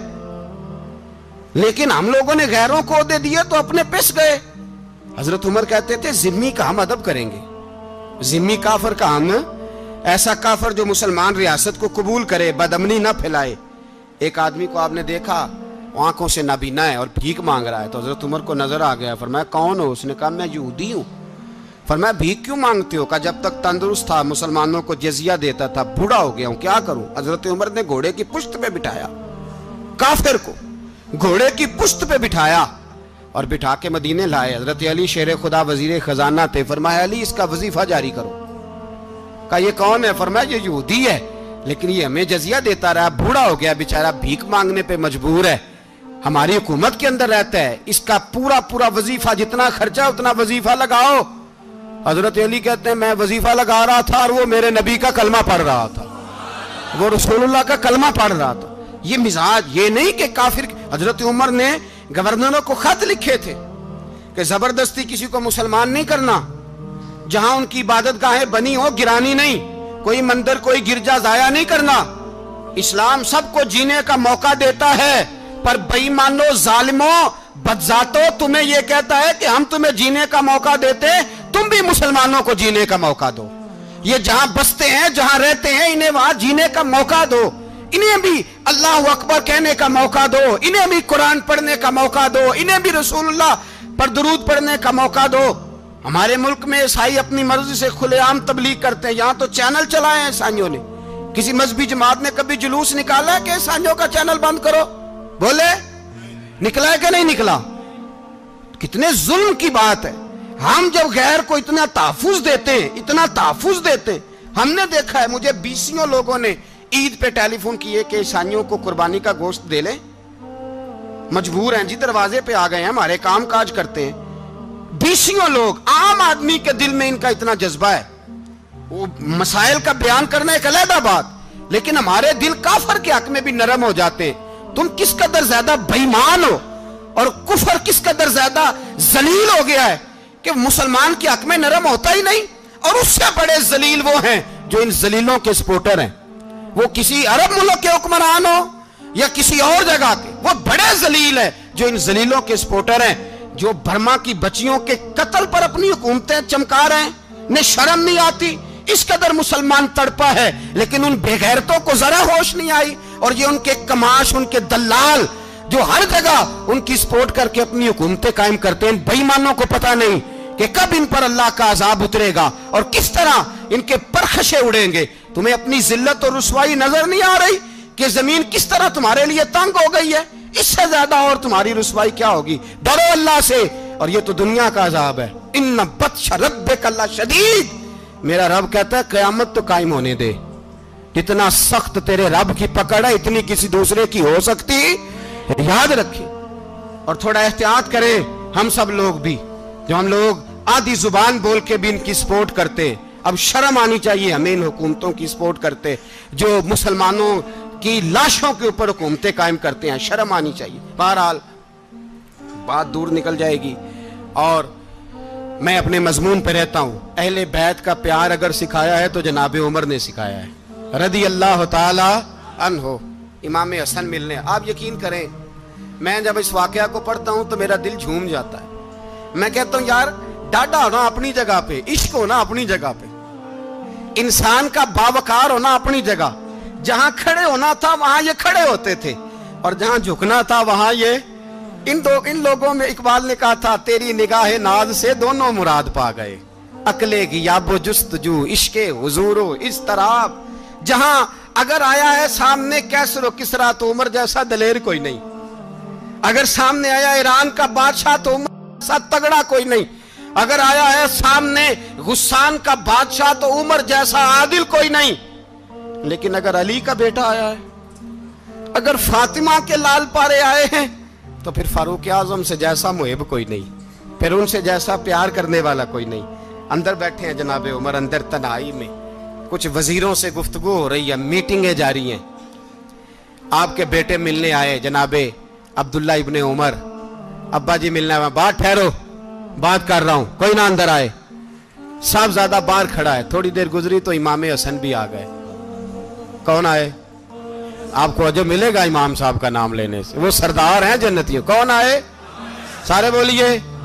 لیکن ہم لوگوں نے غیروں کو عہدے دیے تو اپنے پس گئے۔ حضرت عمر کہتے تھے ذمی کا ہم ادب کریں گے، ذمی کافر کا ہم، ایسا کافر جو مسلمان ریاست کو قبول کرے، بدامنی نہ پھیلائے۔ ایک آدمی کو آپ نے دیکھا آنکھوں سے نابینا ہے اور بھیک مانگ رہا ہے، تو حضرت عمر کو نظر آ گیا، فرمایا کون ہو؟ اس نے کہا میں یہودی ہوں۔ فرمایا بھیک کیوں مانگتے ہو؟ کہا جب تک تندرست تھا مسلمانوں کو جزیہ دیتا تھا، بوڑھا ہو گیا ہوں کیا کروں؟ حضرت عمر نے گھوڑے کی پشت پہ بٹھایا، کافر کو گھوڑے کی پشت پہ بٹھایا اور بٹھا کے مدینے لائے۔ حضرت علی شیر خدا وزیر خزانہ تھے، فرمایا علی اس کا وظیفہ جاری کرو۔ کہا یہ کون ہے؟ فرمایا یہ یہودی ہے لیکن یہ ہمیں جزیہ دیتا رہا، بوڑھا ہو گیا بیچارہ، بھیک مانگنے پہ مجبور ہے، ہماری حکومت کے اندر رہتا ہے، اس کا پورا وظیفہ جتنا خرچہ اتنا وظیفہ لگاؤ۔ حضرت علی کہتے ہیں میں وظیفہ لگا رہا تھا اور وہ میرے نبی کا کلمہ پڑھ رہا تھا، وہ رسول اللہ کا کلمہ پڑھ رہا تھا۔ یہ مزاج، یہ نہیں کہ کافر۔ حضرت عمر نے گورنروں کو خط لکھے تھے کہ زبردستی کسی کو مسلمان نہیں کرنا، جہاں ان کی عبادت گاہیں بنی ہو گرانی نہیں، کوئی مندر کوئی گرجا ضائع نہیں کرنا۔ اسلام سب کو جینے کا موقع دیتا ہے، پر بے ایمانو ظالموں بدذاتوں تمہیں یہ کہتا ہے کہ ہم تمہیں جینے کا موقع دیتے، تم بھی مسلمانوں کو جینے کا موقع دو۔ یہ جہاں بستے ہیں جہاں رہتے ہیں انہیں وہاں جینے کا موقع دو، انہیں بھی اللہ اکبر کہنے کا موقع دو، انہیں بھی قرآن پڑھنے کا موقع دو، انہیں بھی رسول اللہ پر درود پڑھنے کا موقع دو۔ ہمارے ملک میں عیسائی اپنی مرضی سے کھلے عام تبلیغ کرتے ہیں، یہاں تو چینل چلائے ہیں عیسائیوں نے۔ کسی مذہبی جماعت نے کبھی جلوس نکالا ہے کہ عیسائیوں کا چینل بند کرو؟ بولے نکلا ہے کہ نہیں نکلا؟ کتنے ظلم کی بات ہے۔ ہم جب غیر کو اتنا تحفظ دیتے ہیں، اتنا تحفظ دیتے ہیں، ہم نے دیکھا ہے، مجھے بیسیوں لوگوں نے عید پہ ٹیلی فون کیے کہ عیسائیوں کو قربانی کا گوشت دے لیں، مجبور ہیں جی، دروازے پہ آ گئے ہیں، ہمارے کام کاج کرتے ہیں۔ بیسیوں لوگ، عام آدمی کے دل میں ان کا اتنا جذبہ ہے، وہ مسائل کا بیان کرنا ایک علیحدہ بات، لیکن ہمارے دل کافر کے حق میں بھی نرم ہو جاتے ہیں۔ تم کس قدر زیادہ بے ایمان ہو اور کفر کس قدر زیادہ ذلیل ہو گیا ہے کہ مسلمان کے حق میں نرم ہوتا ہی نہیں۔ اور اس سے بڑے ذلیل وہ ہیں جو ان ذلیلوں کے سپورٹر ہیں، وہ کسی عرب ملک کے حکمران ہو یا کسی اور جگہ کے، وہ بڑے ذلیل ہیں جو ان ذلیلوں کے سپورٹر ہیں، جو برما کی بچیوں کے قتل پر اپنی حکومتیں چمکا رہے ہیں۔ ने शर्म नहीं आती, इस कदर मुसलमान तड़पा है, लेकिन उन बेगैरतों को जरा होश नहीं आई। और ये उनके कमाश, उनके दलाल जो हर जगह उनकी सपोर्ट करके अपनी हुकूमतें कायम करते हैं, बेईमानों को पता नहीं कि कब इन पर अल्लाह का अजाब उतरेगा और किस तरह इनके परखशे उड़ेंगे। तुम्हें अपनी जिल्लत और रुसवाई नजर नहीं आ रही कि जमीन किस तरह तुम्हारे लिए तंग हो गई है? इससे ज्यादा और तुम्हारी रुसवाई क्या होगी? डरो अल्लाह से, और ये तो दुनिया का अजाब है। इन्ना बत्श रब्बिक लशदीद, मेरा रब कहता है क़यामत तो कायम होने दे। जितना सख्त तेरे रब की पकड़ है, इतनी किसी दूसरे की हो सकती, याद रखें। और थोड़ा एहतियात करें हम सब लोग भी, जो हम लोग आधी जुबान बोल के भी इनकी सपोर्ट करते हैं। अब शर्म आनी चाहिए हमें इन हुकूमतों की सपोर्ट करते, जो मुसलमानों की लाशों के ऊपर हुकूमतें कायम करते हैं। शर्म आनी चाहिए। बहरहाल बात दूर निकल जाएगी और मैं अपने मजमून पे रहता हूं। अहले बैत का प्यार अगर सिखाया है तो जनाब उमर ने सिखाया है, रदी अल्लाह ताला अन्हो। इमाम हसन मिलने, आप यकीन करें, मैं जब इस वाकया को पढ़ता हूं तो मेरा दिल झूम जाता है। मैं कहता हूं यार, डाढ़ा होना अपनी जगह पे, इश्क होना अपनी जगह पे, इंसान का बावकार होना अपनी जगह। जहां खड़े होना था वहां ये खड़े होते थे, और जहां झुकना था वहां ये इन लोगों में इकबाल ने कहा था, तेरी निगाह नाज से दोनों मुराद पा गए, अकले की याबो जुस्तजू इश्के हुजूरो इस तरह। जहां अगर आया है सामने कैसरो किसरा तो उमर जैसा दलेर कोई नहीं, अगर सामने आया ईरान का बादशाह तो उमर जैसा तगड़ा कोई नहीं, अगर आया है सामने गुस्सान का बादशाह तो उमर जैसा आदिल कोई नहीं। लेकिन अगर अली का बेटा आया है, अगर फातिमा के लाल पारे आए हैं, तो फिर फारूक आजम से जैसा मुहिब कोई नहीं, फिर उनसे जैसा प्यार करने वाला कोई नहीं। अंदर बैठे हैं जनाब उमर, अंदर तन्हाई में कुछ वजीरों से गुफ्तगू हो रही है, मीटिंगें जारी हैं। आपके बेटे मिलने आए जनाबे अब्दुल्ला इब्ने उमर, अब्बा जी मिलने आए। बात ठहरो, बात कर रहा हूं, कोई ना अंदर आए। साहबजादा बाहर खड़ा है। थोड़ी देर गुजरी तो इमाम हसन भी आ गए। कौन आए? आपको अजब मिलेगा इमाम साहब का नाम लेने से, वो सरदार हैं जन्नतियों। कौन आए? सारे बोलिए,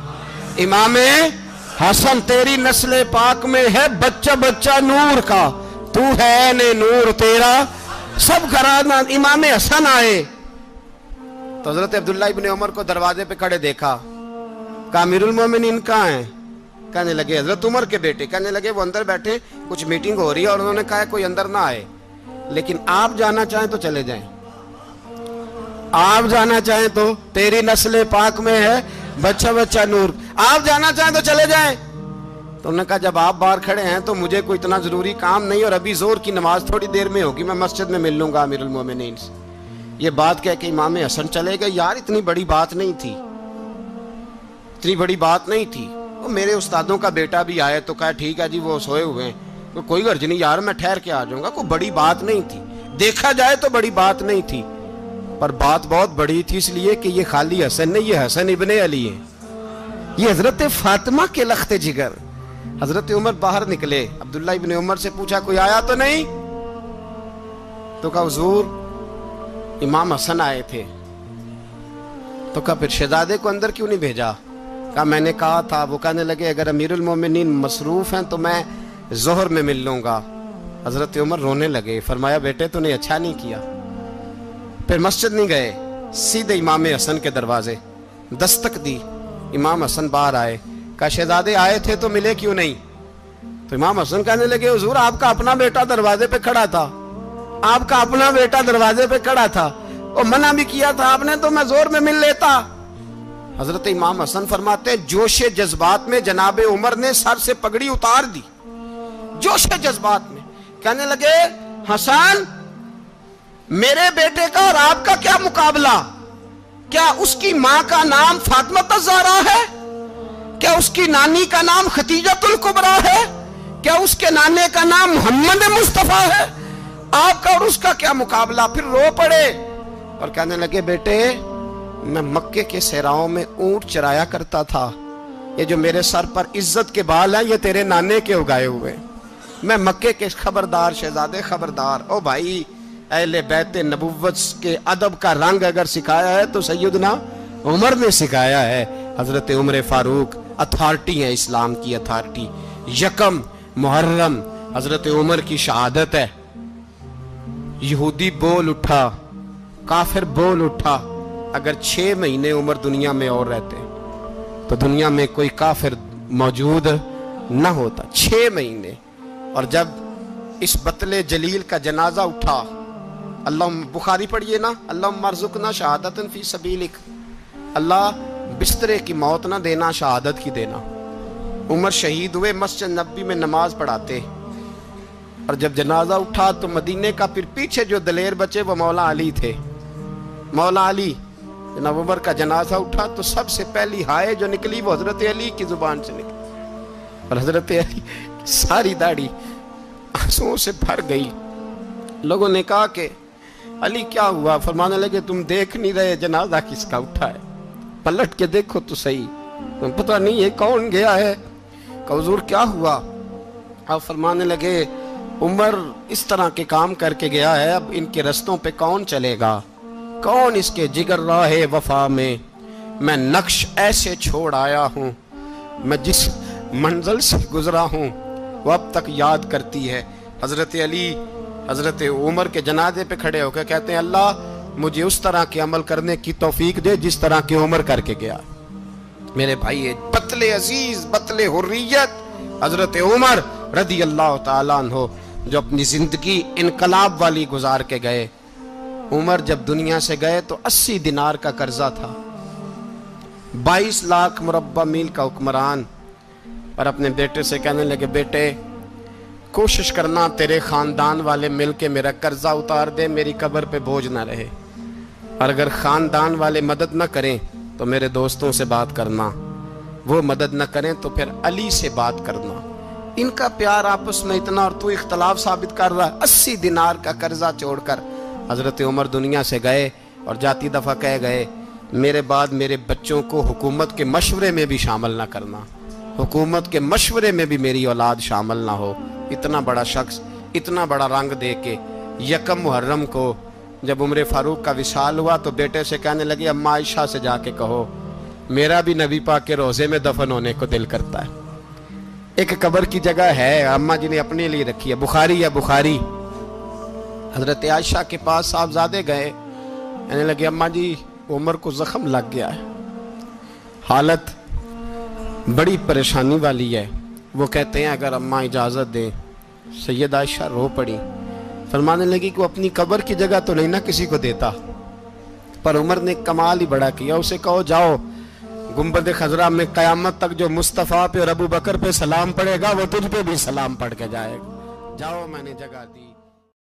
इमाम हसन। तेरी नस्ल पाक में है बच्चा बच्चा नूर का, तू है ने नूर तेरा सब घराना। इमाम हसन आए तो हजरत अब्दुल्ला इब्ने उमर को दरवाजे पे खड़े देखा। कहा अमीरुल मोमिनीन कहाँ हैं? कहने लगे हजरत उमर के बेटे। कहने लगे वो अंदर बैठे, कुछ मीटिंग हो रही है और उन्होंने कहा कोई अंदर ना आए, लेकिन आप जाना चाहें तो चले जाएं, आप जाना चाहें तो। तेरी नस्ल पाक में है बच्चा बच्चा नूर, आप जाना चाहें तो चले जाएं। तो उन्होंने कहा जब आप बाहर खड़े हैं तो मुझे कोई इतना जरूरी काम नहीं, और अभी जोर की नमाज थोड़ी देर में होगी, मैं मस्जिद में मिल लूंगा अमीरुल मोमिनीन से। ये बात कह के इमाम हसन चले गए। यार इतनी बड़ी बात नहीं थी, इतनी बड़ी बात नहीं थी। वो मेरे उस्तादों का बेटा भी आया तो कहा ठीक है जी वो सोए हुए हैं, तो कोई गर्ज नहीं यार, मैं ठहर के आ जाऊंगा। कोई बड़ी बात नहीं थी, देखा जाए तो बड़ी बात नहीं थी, पर बात बहुत बड़ी थी इसलिए कि ये खाली हसन नहीं, ये हसन इब्ने अली है, ये हजरत फातिमा के लख्ते जिगर। हजरत उमर बाहर निकले, अब्दुल्ला इब्ने उमर से पूछा कोई आया तो नहीं? तो कहा हुजूर इमाम हसन आए थे। तो कहा फिर शहजादे को अंदर क्यों नहीं भेजा? कहा मैंने कहा था। वो कहने लगे अगर अमीरुल मोमिनीन मसरूफ हैं तो मैं जोहर में मिल लूंगा। हजरत उमर रोने लगे, फरमाया बेटे तूने अच्छा नहीं किया। फिर मस्जिद नहीं गए, सीधे इमाम हसन के दरवाजे दस्तक दी। इमाम हसन बाहर आए, कहा शहजादे आए थे तो मिले क्यों नहीं? तो इमाम हसन कहने लगे हुजूर आपका अपना बेटा दरवाजे पे खड़ा था, आपका अपना बेटा दरवाजे पे खड़ा था, और मना भी किया था आपने, तो मैं जोर में मिल लेता। हजरत इमाम हसन फरमाते जोशे जज्बात में जनाबे उमर ने सर से पगड़ी उतार दी, जोशे जज्बात में। कहने लगे हसन मेरे बेटे का और आपका क्या मुकाबला? क्या उसकी मां का नाम फातिमा ज़हरा है? क्या उसकी नानी का नाम खतीजतुल कुबरा है? क्या उसके नाने का नाम मोहम्मद मुस्तफा है? आपका और उसका क्या मुकाबला? फिर रो पड़े और कहने लगे बेटे मैं मक्के के सहराओं में ऊंट चराया करता था, ये जो मेरे सर पर इज्जत के बाल हैं ये तेरे नाने के उगाए हुए, मैं मक्के के खबरदार शहजादे खबरदार। ओ भाई अहले बैत नबुव्वत के अदब का रंग अगर सिखाया है तो सैयदना उमर ने सिखाया है। हजरत उमर फारूक अथॉरिटी है, इस्लाम की अथॉरिटी। यकम मुहर्रम हजरत उमर की शहादत है। यहूदी बोल उठा, काफिर बोल उठा, अगर 6 महीने उमर दुनिया में और रहते तो दुनिया में कोई काफिर मौजूद न होता। 6 महीने। और जब इस बतले जलील का जनाजा उठा, अल्लाह, बुखारी पढ़िए ना, अल्लाह मरजुकना शहादतन फी सबीलिक, अल्लाह बिस्तरे की मौत ना देना, शहादत की देना। उमर शहीद हुए, मस्जिद नबी में नमाज पढ़ाते, और जब जनाजा उठा तो मदीने का फिर पीछे जो दलेर बचे वो मौला अली थे। मौला अली, जनाब उमर का जनाजा उठा तो सबसे पहली हाय जो निकली वो हजरत अली की जुबान से निकली, और हजरत अली सारी दाढ़ी आंसुओं से भर गई। लोगों ने कहा कि अली क्या हुआ? फरमाने लगे तुम देख नहीं रहे जनाजा किसका उठा है, पलट के देखो तो सही, तुम पता नहीं ये कौन गया है। हुजूर क्या हुआ? अब फरमाने लगे उमर इस तरह के काम करके गया है, अब इनके रस्तों पे कौन चलेगा, कौन इसके जिगर राहे वफा में। मैं नक्श ऐसे छोड़ आया हूँ, मैं जिस मंजिल से गुजरा हूँ वो अब तक याद करती है। हजरत अली हजरत उमर के जनाजे पे खड़े होकर कहते हैं अल्लाह मुझे उस तरह के अमल करने की तौफीक दे जिस तरह की उमर करके गया। मेरे भाई, बतले अजीज, बतले हुर्रियत हजरत उमर रदी अल्लाह ताला अन्हो, जो अपनी जिंदगी इनकलाब वाली गुजार के गए। उमर जब दुनिया से गए तो 80 दिनार का कर्जा था, 22 लाख मुरब्बा मील का हुक्मरान। और अपने बेटे से कहने लगे बेटे कोशिश करना तेरे खानदान वाले मिल के मेरा कर्जा उतार दे, मेरी कब्र पे बोझ ना रहे, और अगर खानदान वाले मदद न करें तो मेरे दोस्तों से बात करना, वो मदद न करें तो फिर अली से बात करना। इनका प्यार आपस में इतना, और तू इख्तलाफ साबित कर रहा है। 80 दिनार का कर्जा छोड़कर हजरत उमर दुनिया से गए, और जाती दफा कह गए मेरे बाद मेरे बच्चों को हुकूमत के मशवरे में भी शामिल ना करना, हुकूमत के मशवरे में भी मेरी औलाद शामिल ना हो। इतना बड़ा शख्स इतना बड़ा रंग दे के यकम मुहर्रम को जब उम्र फारूक का विसाल हुआ तो बेटे से कहने लगे अम्मा आयशा से जाके कहो मेरा भी नबी पाक के रोजे में दफन होने को दिल करता है। एक कब्र की जगह है अम्मा जी ने अपने लिए रखी है, बुखारी है बुखारी। हजरत आयशा के पास साहबजादे गए, कहने लगे अम्मा जी उमर को जख्म लग गया है, हालत बड़ी परेशानी वाली है। वो कहते हैं अगर अम्मा इजाज़त दें। सैयद आयशा रो पड़ी, फरमाने लगी कि वो अपनी कब्र की जगह तो नहीं ना किसी को देता, पर उमर ने कमाल ही बड़ा किया। उसे कहो जाओ गुंबद खजरा में क़यामत तक जो मुस्तफ़ा पे और अबू बकर पे सलाम पड़ेगा वो तुझ पे भी सलाम पढ़ के जाएगा, जाओ मैंने जगह दी।